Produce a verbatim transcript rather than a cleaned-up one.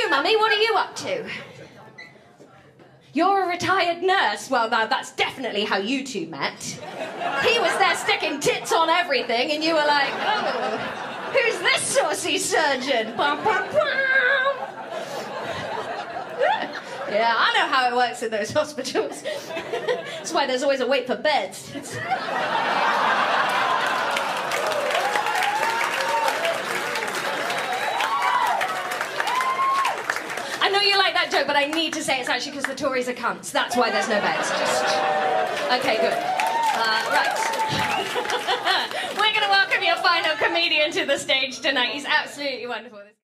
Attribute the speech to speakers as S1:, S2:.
S1: you, Mummy? What are you up to? You're a retired nurse. Well, now that's definitely how you two met. He was there sticking tits on everything, and you were like, oh, who's this saucy surgeon? Bum, bum, bum. Yeah, I know how it works in those hospitals. That's why there's always a wait for beds. I know you like that joke, but I need to say it's actually because the Tories are cunts. That's why there's no beds. Just... Okay, good. Uh, right. We're going to welcome your final comedian to the stage tonight. He's absolutely wonderful.